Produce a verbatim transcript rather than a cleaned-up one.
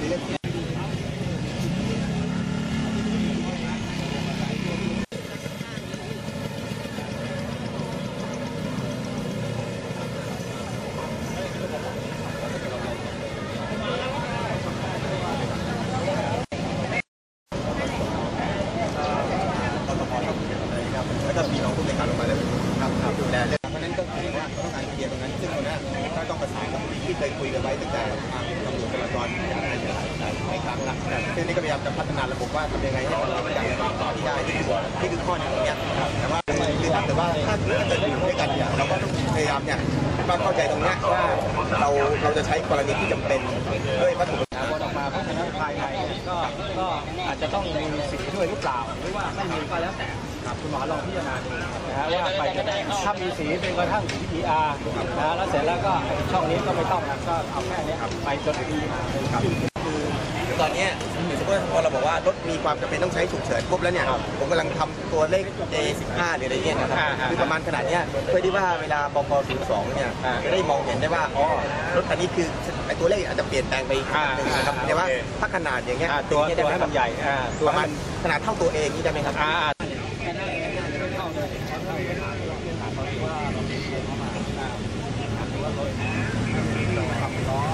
แล้วก็มีน้องผู้ในการลงมาแล้วครับดูแลเพราะนั้นก็คือว่าต้องการเคลียร์ตรงนั้นซึ่งตรงนี้ก็ต้องประสานกับที่เคยคุยกันไว้ตั้งแต่ทางตำรวจจราจรอย่างไรหลายหลายครั้งละซึ่งนี่ก็พยายามจะพัฒนาระบบว่าทำยังไงให้เราอย่างไรต่อที่ได้นี่คือนี่คือข้อนี้ตรงนี้แต่ว่าคือถ้าเกิดว่าถ้าเกิดอยู่ด้วยกันเนี่ยเราก็ต้องพยายามเนี่ยก็เข้าใจตรงนี้ว่าเราเราจะใช้กรณีที่จำเป็นด้วยวัตถุบอลออกมาเพราะฉะนั้นภายในก็ก็อาจจะต้องมีสิทธิ์ด้วยหรือเปล่าหรือว่าไม่มีก็แล้วแต่คุณหมอลองพิจารณาดูนะฮะว่าไปถ้ามีสีเป็นกระทั่งสี พี อาร์ นะแล้วเสร็จแล้วก็ช่องนี้ก็ไม่ต้องนะก็เอาแค่นี้ไปจนดีมาเลยครับคือตอนนี้สมมติพอเราบอกว่ารถมีความจำเป็นต้องใช้ฉุกเฉินปุ๊บแล้วเนี่ยผมกำลังทำตัวเลข เจ สิบห้า หรืออะไรเงี้ยนะครับคือประมาณขนาดนี้เพื่อที่ว่าเวลาบก.ศูนย์สองเนี่ยจะได้มองเห็นได้ว่าอ๋อรถคันนี้คือไอ้ตัวเลขอาจจะเปลี่ยนแปลงไปหนึ่งนะครับแต่ว่าถ้าขนาดอย่างเงี้ยตัวตัวให้มันใหญ่ตัวมันขนาดเท่าตัวเองนี่ได้ไหมครับร